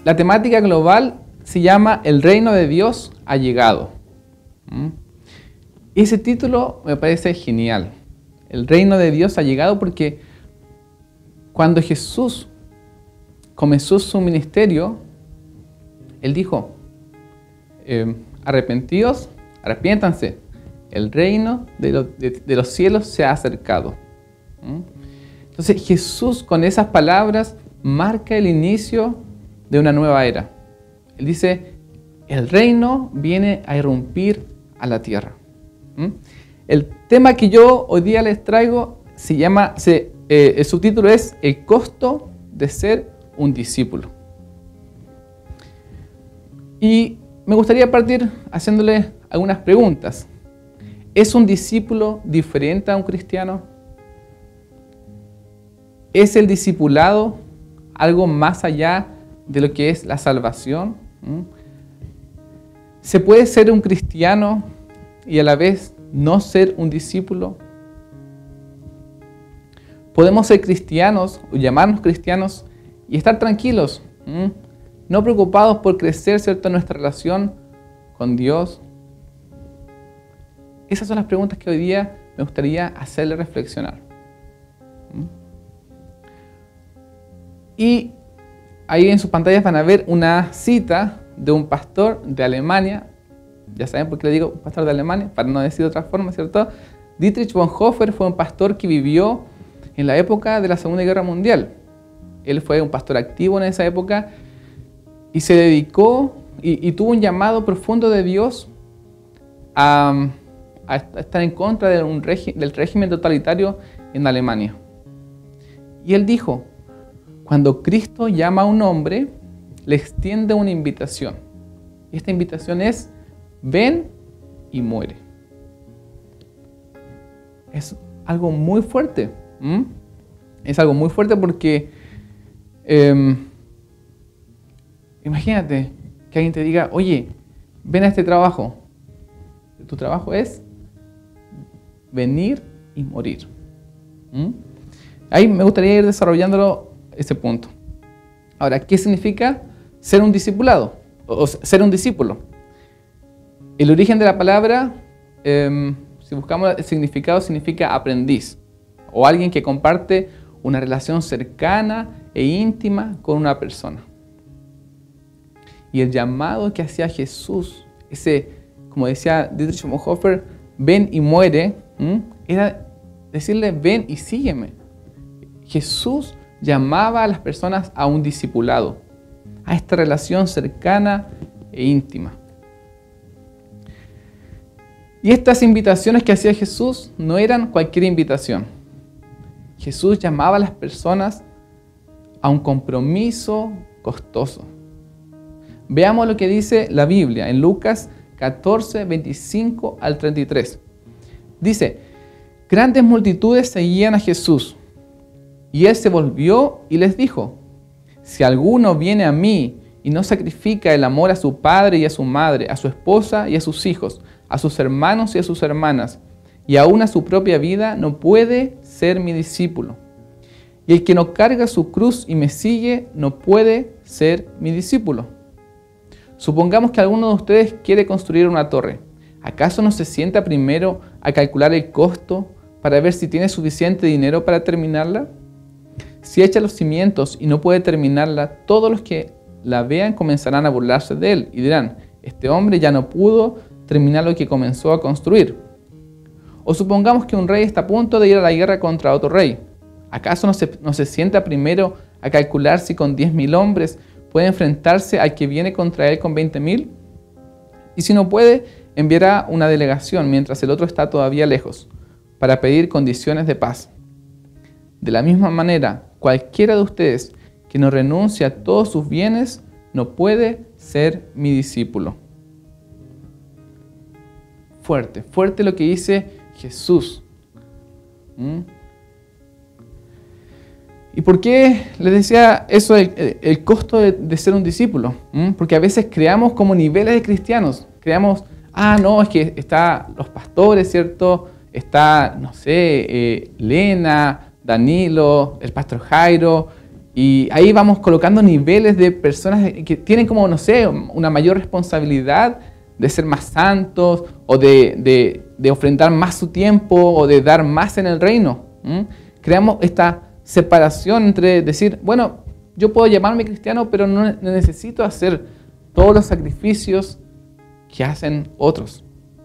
la temática global se llama El reino de Dios ha llegado. Ese título me parece genial. El reino de Dios ha llegado porque cuando Jesús comenzó su ministerio, Él dijo, arrepiéntanse, el reino de los cielos se ha acercado. Entonces Jesús con esas palabras marca el inicio de una nueva era. Él dice, el reino viene a irrumpir a la tierra. El tema que yo hoy día les traigo el subtítulo es El costo de ser un discípulo. Y me gustaría partir haciéndole algunas preguntas. ¿Es un discípulo diferente a un cristiano? ¿Es el discipulado algo más allá de lo que es la salvación? ¿Se puede ser un cristiano y a la vez no ser un discípulo? ¿Podemos ser cristianos o llamarnos cristianos y estar tranquilos, no preocupados por crecer, ¿cierto?, nuestra relación con Dios? Esas son las preguntas que hoy día me gustaría hacerle reflexionar. Y ahí en sus pantallas van a ver una cita de un pastor de Alemania. Ya saben por qué le digo pastor de Alemania, para no decir de otra forma, ¿cierto? Dietrich Bonhoeffer fue un pastor que vivió en la época de la Segunda Guerra Mundial. Él fue un pastor activo en esa época y se dedicó y tuvo un llamado profundo de Dios a estar en contra del régimen totalitario en Alemania. Y él dijo, cuando Cristo llama a un hombre, le extiende una invitación. Y esta invitación es, ven y muere. Es algo muy fuerte. Es algo muy fuerte porque imagínate que alguien te diga, oye, ven a este trabajo. Tu trabajo es venir y morir. Ahí me gustaría ir desarrollándolo ese punto. Ahora, ¿qué significa ser un discipulado? O ser un discípulo. El origen de la palabra, si buscamos el significado, significa aprendiz. O alguien que comparte una relación cercana e íntima con una persona. Y el llamado que hacía Jesús, ese, como decía Dietrich Bonhoeffer, ven y muere, era decirle, ven y sígueme. Jesús llamaba a las personas a un discipulado, a esta relación cercana e íntima. Y estas invitaciones que hacía Jesús no eran cualquier invitación. Jesús llamaba a las personas a un compromiso costoso. Veamos lo que dice la Biblia en Lucas 14, 25 al 33. Dice, grandes multitudes seguían a Jesús, y Él se volvió y les dijo, si alguno viene a mí y no sacrifica el amor a su padre y a su madre, a su esposa y a sus hijos, a sus hermanos y a sus hermanas, y aún a su propia vida, no puede ser mi discípulo. Y el que no carga su cruz y me sigue, no puede ser mi discípulo. Supongamos que alguno de ustedes quiere construir una torre. ¿Acaso no se sienta primero a calcular el costo para ver si tiene suficiente dinero para terminarla? Si echa los cimientos y no puede terminarla, todos los que la vean comenzarán a burlarse de él y dirán, este hombre ya no pudo terminar lo que comenzó a construir. O supongamos que un rey está a punto de ir a la guerra contra otro rey. ¿Acaso no se sienta primero a calcular si con 10.000 hombres puede enfrentarse al que viene contra él con 20.000? Y si no puede, enviará una delegación mientras el otro está todavía lejos, para pedir condiciones de paz. De la misma manera, cualquiera de ustedes que no renuncie a todos sus bienes no puede ser mi discípulo. Fuerte, fuerte lo que dice Jesús. ¿Y por qué les decía eso, el costo de ser un discípulo? Porque a veces creamos como niveles de cristianos. Creamos, no, es que está los pastores, ¿cierto? Está, no sé, Lena, Danilo, el pastor Jairo, Y ahí vamos colocando niveles de personas que tienen como, no sé, una mayor responsabilidad de ser más santos o de ofrendar más su tiempo o de dar más en el reino. Creamos esta separación entre decir, bueno, yo puedo llamarme cristiano, pero no necesito hacer todos los sacrificios que hacen otros.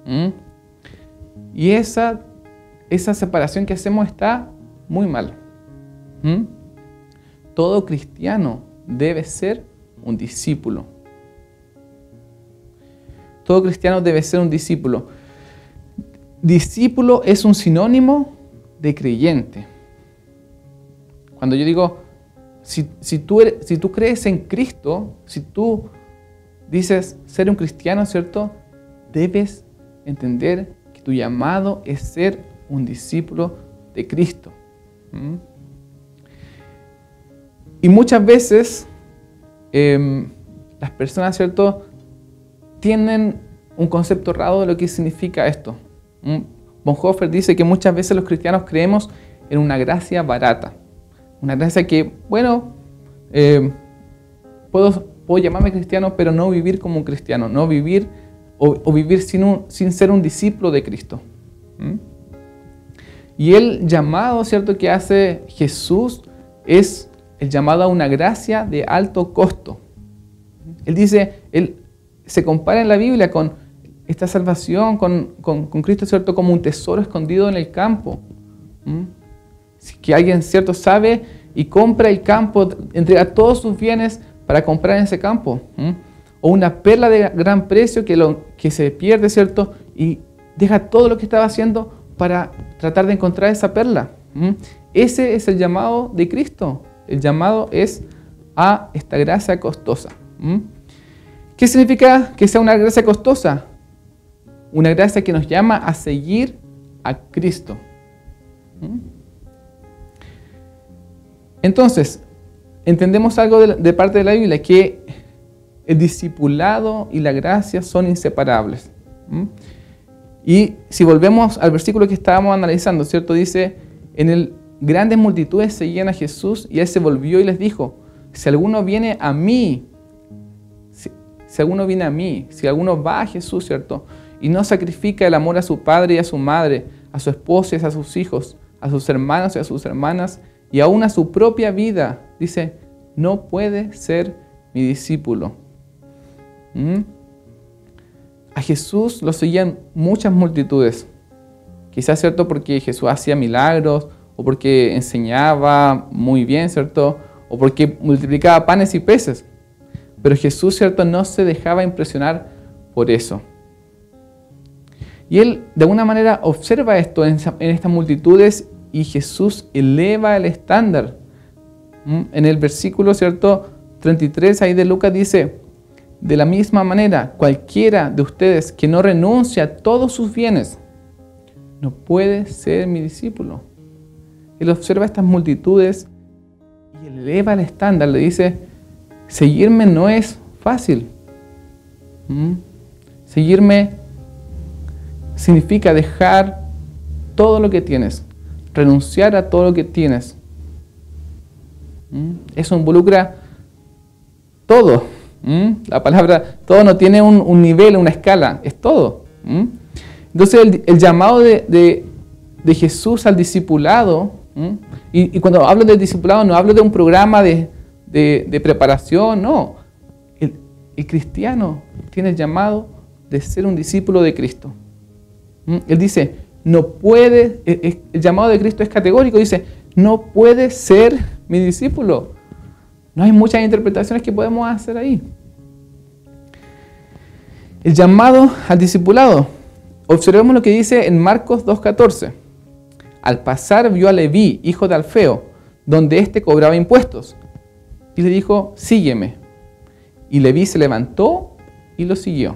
Y esa separación que hacemos está muy mal. Todo cristiano debe ser un discípulo. Todo cristiano debe ser un discípulo. Discípulo es un sinónimo de creyente. Cuando yo digo, si tú crees en Cristo, si tú dices ser un cristiano, ¿cierto? Debes entender que tu llamado es ser un discípulo de Cristo. Y muchas veces las personas, ¿cierto?, tienen un concepto errado de lo que significa esto. Bonhoeffer dice que muchas veces los cristianos creemos en una gracia barata. Una gracia que, bueno, puedo llamarme cristiano, pero no vivir como un cristiano, no vivir o vivir sin ser un discípulo de Cristo. Y el llamado, ¿cierto?, que hace Jesús es el llamado a una gracia de alto costo. Él dice, él se compara en la Biblia con esta salvación, con Cristo, ¿cierto?, como un tesoro escondido en el campo. Si que alguien, ¿cierto?, sabe y compra el campo, entrega todos sus bienes para comprar en ese campo. O una perla de gran precio que se pierde, ¿cierto?, y deja todo lo que estaba haciendo para tratar de encontrar esa perla. Ese es el llamado de Cristo. El llamado es a esta gracia costosa. ¿Qué significa que sea una gracia costosa? Una gracia que nos llama a seguir a Cristo. Entonces, entendemos algo de parte de la Biblia, que el discipulado y la gracia son inseparables. Y si volvemos al versículo que estábamos analizando, ¿cierto? Dice, grandes multitudes seguían a Jesús y Él se volvió y les dijo, si alguno viene a mí, si alguno va a Jesús, ¿cierto?, y no sacrifica el amor a su padre y a su madre, a su esposa y a sus hijos, a sus hermanos y a sus hermanas, y aún a su propia vida, dice, no puede ser mi discípulo. A Jesús lo seguían muchas multitudes. Quizás, ¿cierto?, porque Jesús hacía milagros, o porque enseñaba muy bien, ¿cierto?, o porque multiplicaba panes y peces. Pero Jesús, ¿cierto?, no se dejaba impresionar por eso. Y Él, de alguna manera, observa esto en estas multitudes y Jesús eleva el estándar. En el versículo, ¿cierto?, 33 ahí de Lucas dice, de la misma manera, cualquiera de ustedes que no renuncia a todos sus bienes, no puede ser mi discípulo. Él observa estas multitudes y eleva el estándar. Le dice, seguirme no es fácil. Seguirme significa dejar todo lo que tienes, renunciar a todo lo que tienes. Eso involucra todo. La palabra todo no tiene un nivel, una escala, es todo. Entonces el llamado de Jesús al discipulado, y cuando hablo del discipulado no hablo de un programa de preparación, no. El cristiano tiene el llamado de ser un discípulo de Cristo. Él dice, no puede, el llamado de Cristo es categórico, dice, no puede ser mi discípulo. No hay muchas interpretaciones que podemos hacer ahí. El llamado al discipulado. Observemos lo que dice en Marcos 2:14. Al pasar vio a Leví, hijo de Alfeo, donde éste cobraba impuestos. Y le dijo, sígueme. Y Leví se levantó y lo siguió.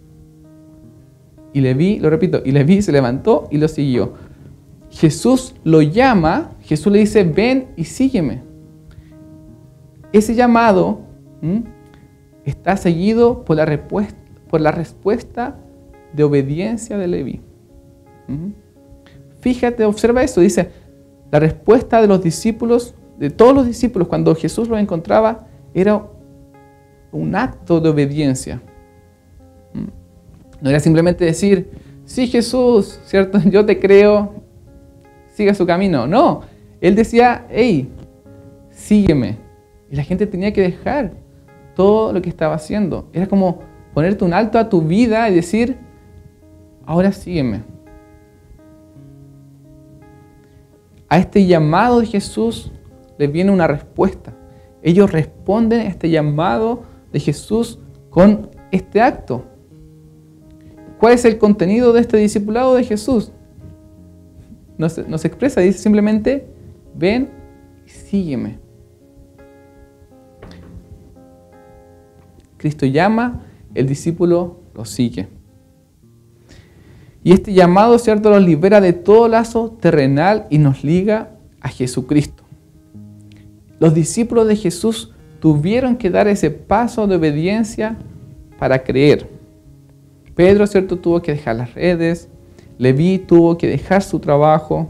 Y Leví, lo repito, y Leví se levantó y lo siguió. Jesús lo llama, Jesús le dice, ven y sígueme. Ese llamado está seguido por la respuesta de obediencia de Leví. Fíjate, observa eso, dice, la respuesta de los discípulos de todos los discípulos, cuando Jesús los encontraba, era un acto de obediencia. No era simplemente decir, sí, Jesús, ¿cierto? Yo te creo, siga su camino. No, Él decía, hey, sígueme. Y la gente tenía que dejar todo lo que estaba haciendo. Era como ponerte un alto a tu vida y decir, ahora sígueme. A este llamado de Jesús les viene una respuesta. Ellos responden a este llamado de Jesús con este acto. ¿Cuál es el contenido de este discipulado de Jesús? No se expresa, dice simplemente, ven y sígueme. Cristo llama, el discípulo lo sigue. Y este llamado, ¿cierto?, los libera de todo lazo terrenal y nos liga a Jesucristo. Los discípulos de Jesús tuvieron que dar ese paso de obediencia para creer. Pedro, ¿cierto?, tuvo que dejar las redes. Leví tuvo que dejar su trabajo.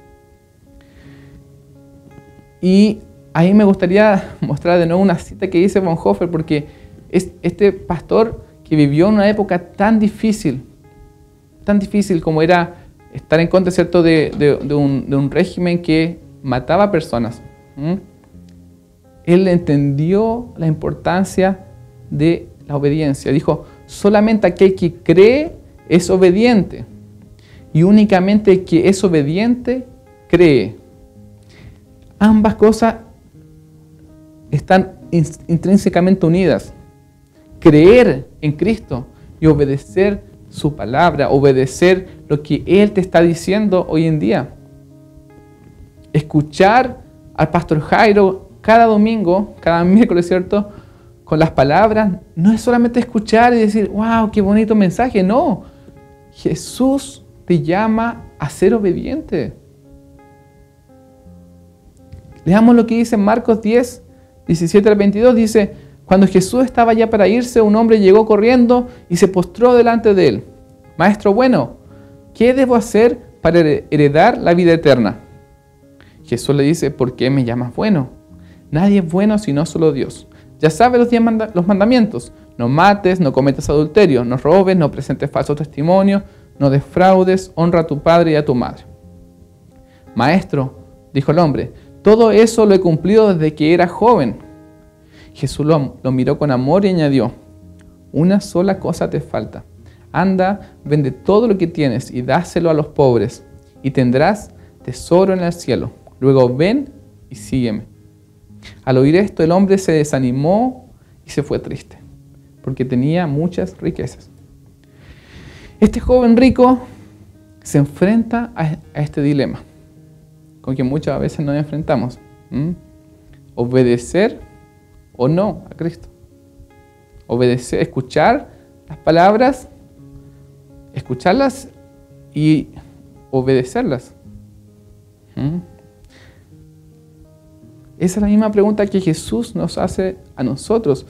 Y ahí me gustaría mostrar de nuevo una cita que dice Bonhoeffer, porque es este pastor que vivió en una época tan difícil como era estar en contra, ¿cierto?, de un régimen que mataba personas. Él entendió la importancia de la obediencia. Dijo, solamente aquel que cree es obediente. Y únicamente el que es obediente cree. Ambas cosas están intrínsecamente unidas. Creer en Cristo y obedecer su palabra, obedecer lo que Él te está diciendo hoy en día. Escuchar al pastor Jairo cada domingo, cada miércoles, ¿cierto?, con las palabras, no es solamente escuchar y decir, wow, qué bonito mensaje. No, Jesús te llama a ser obediente. Leamos lo que dice Marcos 10, 17 al 22. Dice, cuando Jesús estaba ya para irse, un hombre llegó corriendo y se postró delante de él. Maestro bueno, ¿qué debo hacer para heredar la vida eterna? Jesús le dice, ¿por qué me llamas bueno? Nadie es bueno sino solo Dios. Ya sabes los mandamientos. No mates, no cometas adulterio, no robes, no presentes falso testimonio, no defraudes, honra a tu padre y a tu madre. Maestro, dijo el hombre, todo eso lo he cumplido desde que era joven. Jesús lo miró con amor y añadió, una sola cosa te falta. Anda, vende todo lo que tienes y dáselo a los pobres, y tendrás tesoro en el cielo. Luego ven y sígueme. Al oír esto, el hombre se desanimó y se fue triste, porque tenía muchas riquezas. Este joven rico se enfrenta a este dilema, con que muchas veces nos enfrentamos. Obedecer o no a Cristo. Obedecer, escuchar las palabras, escucharlas y obedecerlas. Esa es la misma pregunta que Jesús nos hace a nosotros.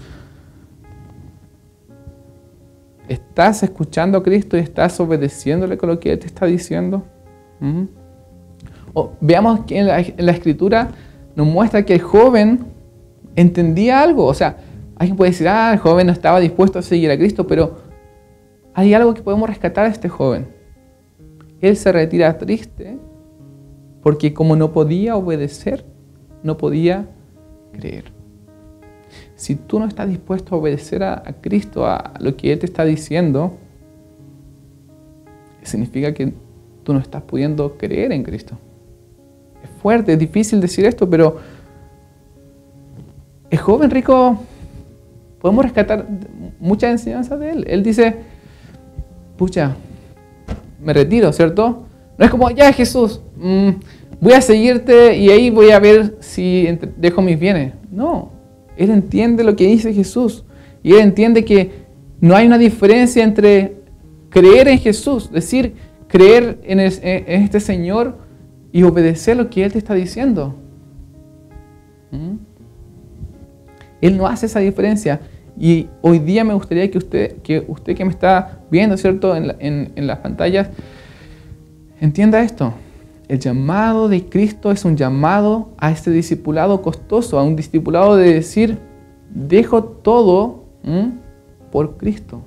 ¿Estás escuchando a Cristo y estás obedeciéndole con lo que Él te está diciendo? Veamos que en la Escritura nos muestra que el joven entendía algo. O sea, alguien puede decir, el joven no estaba dispuesto a seguir a Cristo, pero hay algo que podemos rescatar de este joven. Él se retira triste porque como no podía obedecer, no podía creer. Si tú no estás dispuesto a obedecer a Cristo, a lo que Él te está diciendo, significa que tú no estás pudiendo creer en Cristo. Es fuerte, es difícil decir esto, pero el joven rico, podemos rescatar muchas enseñanzas de él. Él dice, pucha, me retiro, ¿cierto? No es como, ya Jesús, voy a seguirte y ahí voy a ver si dejo mis bienes. No, él entiende lo que dice Jesús. Y él entiende que no hay una diferencia entre creer en Jesús, es decir, creer en este Señor y obedecer lo que Él te está diciendo. Él no hace esa diferencia. Y hoy día me gustaría que usted que me está viendo, ¿cierto?, en las pantallas, entienda esto. El llamado de Cristo es un llamado a este discipulado costoso, a un discipulado de decir, dejo todo por Cristo.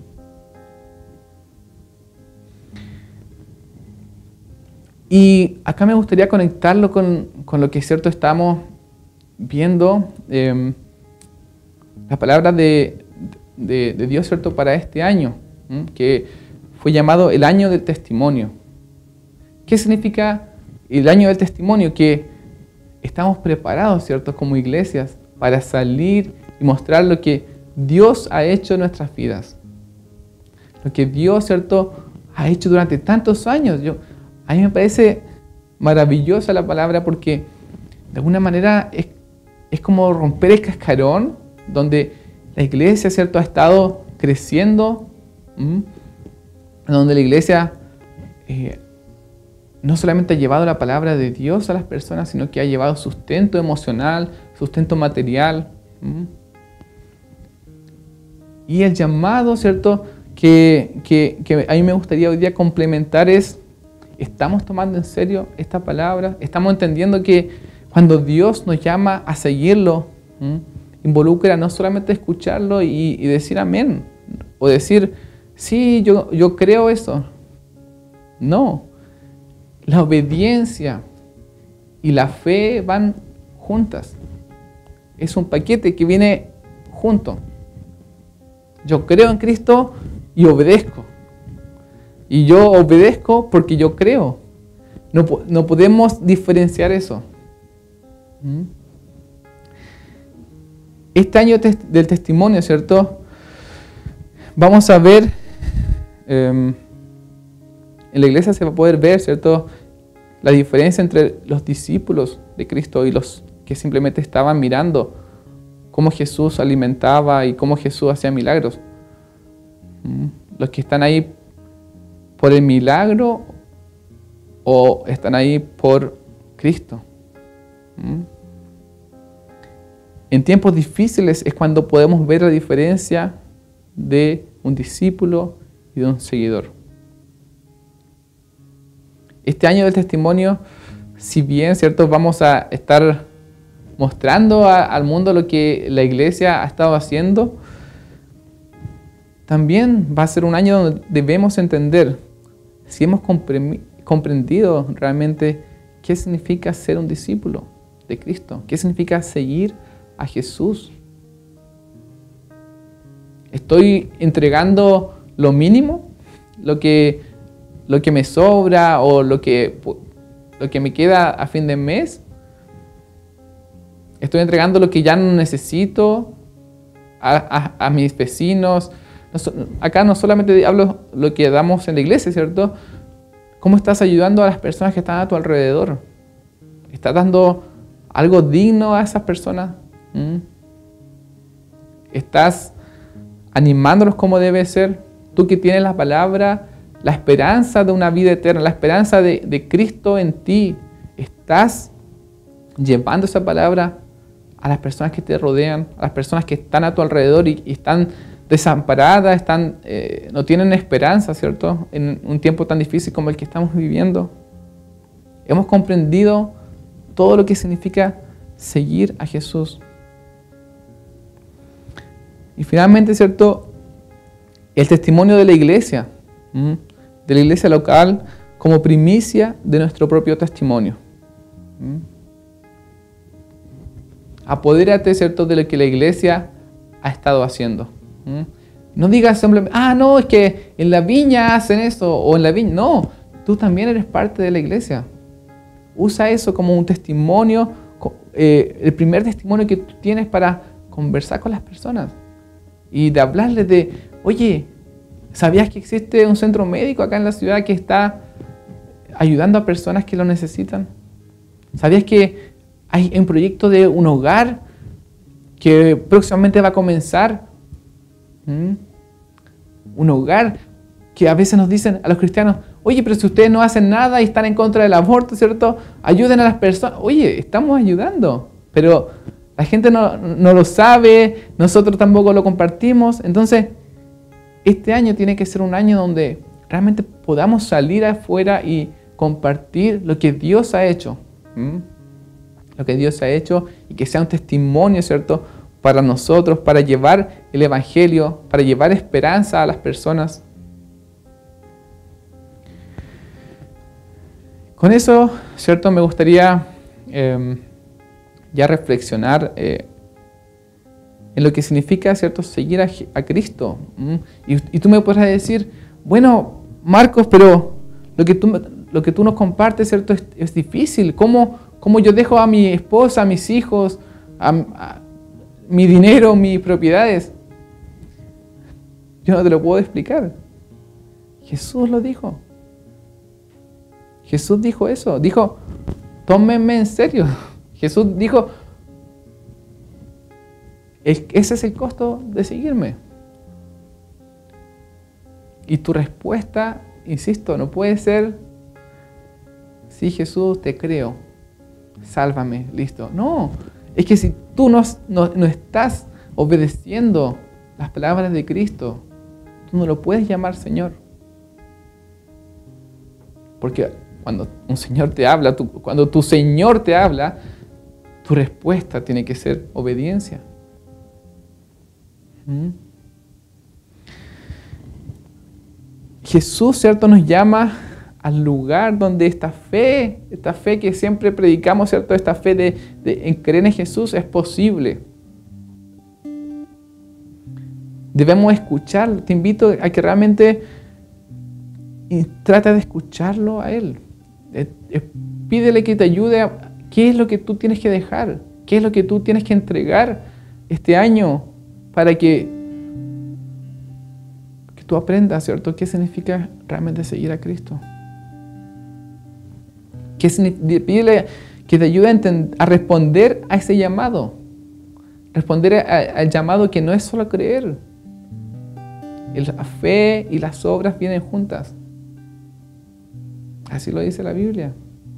Y acá me gustaría conectarlo con lo que es cierto estamos viendo, las palabras de Dios, ¿cierto?, para este año, que fue llamado el año del testimonio. ¿Qué significa el año del testimonio? Que estamos preparados, ¿cierto?, como iglesias para salir y mostrar lo que Dios ha hecho en nuestras vidas. Lo que Dios, ¿cierto?, ha hecho durante tantos años. A mí me parece maravillosa la palabra porque de alguna manera es como romper el cascarón donde la iglesia, ¿cierto?, ha estado creciendo, donde la iglesia no solamente ha llevado la palabra de Dios a las personas, sino que ha llevado sustento emocional, sustento material. Y el llamado, ¿cierto?, que a mí me gustaría hoy día complementar es, ¿estamos tomando en serio esta palabra? ¿Estamos entendiendo que cuando Dios nos llama a seguirlo, involucra no solamente escucharlo y decir amén, o decir, sí, yo creo eso? No, la obediencia y la fe van juntas. Es un paquete que viene junto. Yo creo en Cristo y obedezco. Y yo obedezco porque yo creo. No podemos diferenciar eso. Este año del testimonio, ¿cierto? Vamos a ver, en la iglesia se va a poder ver, ¿cierto?, la diferencia entre los discípulos de Cristo y los que simplemente estaban mirando cómo Jesús alimentaba y cómo Jesús hacía milagros. Los que están ahí por el milagro o están ahí por Cristo. En tiempos difíciles es cuando podemos ver la diferencia de un discípulo y de un seguidor. Este año del testimonio, si bien, ¿cierto?, vamos a estar mostrando al mundo lo que la iglesia ha estado haciendo, también va a ser un año donde debemos entender si hemos comprendido realmente qué significa ser un discípulo de Cristo, qué significa seguir a Jesús. ¿Estoy entregando lo mínimo, lo que me sobra o lo que me queda a fin de mes? ¿Estoy entregando lo que ya no necesito a mis vecinos? Acá no solamente hablo lo que damos en la iglesia, ¿cierto? ¿Cómo estás ayudando a las personas que están a tu alrededor? ¿Estás dando algo digno a esas personas? ¿Estás animándolos como debe ser? Tú que tienes la palabra, la esperanza de una vida eterna, la esperanza de Cristo en ti, ¿estás llevando esa palabra a las personas que te rodean, a las personas que están a tu alrededor y están desamparadas, no tienen esperanza, ¿cierto?, en un tiempo tan difícil como el que estamos viviendo? Hemos comprendido todo lo que significa seguir a Jesús. Y finalmente, ¿cierto?, el testimonio de la iglesia local como primicia de nuestro propio testimonio. Apodérate, ¿cierto?, de lo que la iglesia ha estado haciendo. No digas simplemente, no, es que en la viña hacen esto, o en la viña. No, tú también eres parte de la iglesia. Usa eso como un testimonio, el primer testimonio que tú tienes para conversar con las personas y de hablarles de, oye, ¿sabías que existe un centro médico acá en la ciudad que está ayudando a personas que lo necesitan? ¿Sabías que hay un proyecto de un hogar que próximamente va a comenzar? Un hogar que a veces nos dicen a los cristianos, oye, pero si ustedes no hacen nada y están en contra del aborto, ¿cierto? Ayuden a las personas. Oye, estamos ayudando, pero la gente no lo sabe, nosotros tampoco lo compartimos. Entonces, este año tiene que ser un año donde realmente podamos salir afuera y compartir lo que Dios ha hecho. Lo que Dios ha hecho y que sea un testimonio, ¿cierto?, para nosotros, para llevar el Evangelio, para llevar esperanza a las personas. Con eso, ¿cierto?, me gustaría ya reflexionar en lo que significa, ¿cierto?, seguir a Cristo. Y tú me podrás decir, bueno, Marcos, pero lo que tú nos compartes, ¿cierto?, es difícil. ¿Cómo yo dejo a mi esposa, a mis hijos, a mi dinero, mis propiedades? Yo no te lo puedo explicar. Jesús lo dijo. Jesús dijo eso. Dijo, tómenme en serio. Jesús dijo, ese es el costo de seguirme. Y tu respuesta, insisto, no puede ser, sí, Jesús, te creo, sálvame, listo. No, es que si tú no estás obedeciendo las palabras de Cristo, tú no lo puedes llamar Señor. Porque cuando un Señor te habla, cuando tu Señor te habla, tu respuesta tiene que ser obediencia. Jesús, ¿cierto?, nos llama al lugar donde esta fe que siempre predicamos, ¿cierto?, esta fe en creer en Jesús es posible. Debemos escucharlo. Te invito a que realmente trata de escucharlo a Él. Pídele que te ayude qué es lo que tú tienes que dejar, qué es lo que tú tienes que entregar este año para que tú aprendas, ¿cierto?, qué significa realmente seguir a Cristo. Pídele que te ayude a responder a ese llamado. Responder al llamado que no es solo creer. La fe y las obras vienen juntas. Así lo dice la Biblia.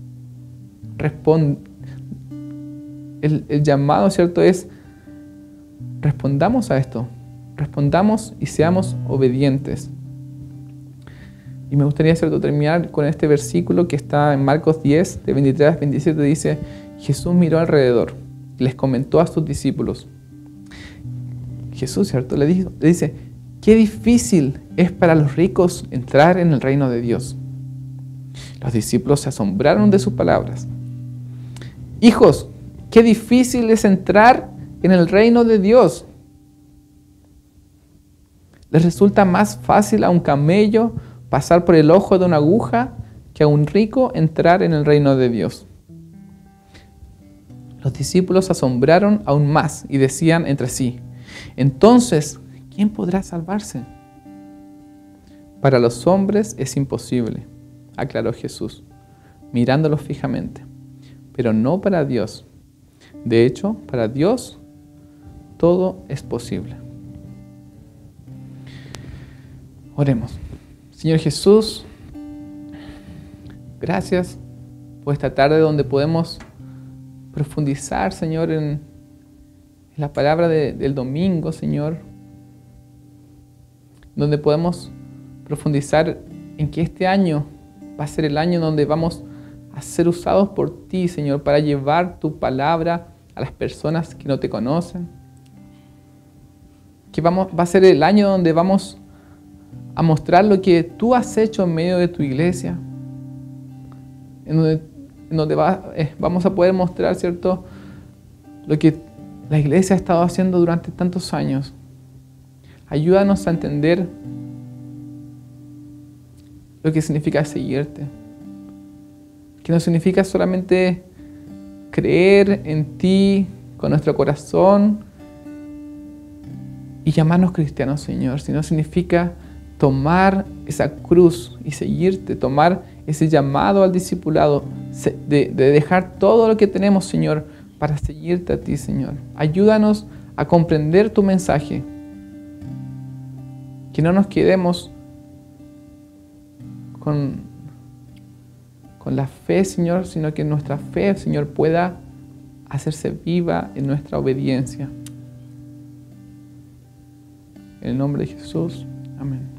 El llamado, ¿cierto?, es respondamos a esto. Respondamos y seamos obedientes. Y me gustaría, ¿cierto?, terminar con este versículo que está en Marcos 10, de 23 a 27, dice, Jesús miró alrededor y les comentó a sus discípulos. Jesús, ¿cierto?, le dice, qué difícil es para los ricos entrar en el reino de Dios. Los discípulos se asombraron de sus palabras. Hijos, qué difícil es entrar en el reino de Dios. Les resulta más fácil a un camello pasar por el ojo de una aguja que a un rico entrar en el reino de Dios. Los discípulos se asombraron aún más y decían entre sí, entonces, ¿quién podrá salvarse? Para los hombres es imposible, aclaró Jesús, mirándolos fijamente, pero no para Dios. De hecho, para Dios todo es posible. Oremos. Señor Jesús, gracias por esta tarde donde podemos profundizar, Señor, en la palabra del domingo, Señor, donde podemos profundizar en que este año va a ser el año donde vamos a ser usados por ti, Señor, para llevar tu palabra a las personas que no te conocen. Que va a ser el año donde vamos a mostrar lo que tú has hecho en medio de tu iglesia, en donde vamos a poder mostrar, ¿cierto?, lo que la iglesia ha estado haciendo durante tantos años. Ayúdanos a entender lo que significa seguirte, que no significa solamente creer en ti con nuestro corazón y llamarnos cristianos, Señor, sino significa tomar esa cruz y seguirte, tomar ese llamado al discipulado, de dejar todo lo que tenemos, Señor, para seguirte a ti, Señor. Ayúdanos a comprender tu mensaje, que no nos quedemos con la fe, Señor, sino que nuestra fe, Señor, pueda hacerse viva en nuestra obediencia. En el nombre de Jesús, amén.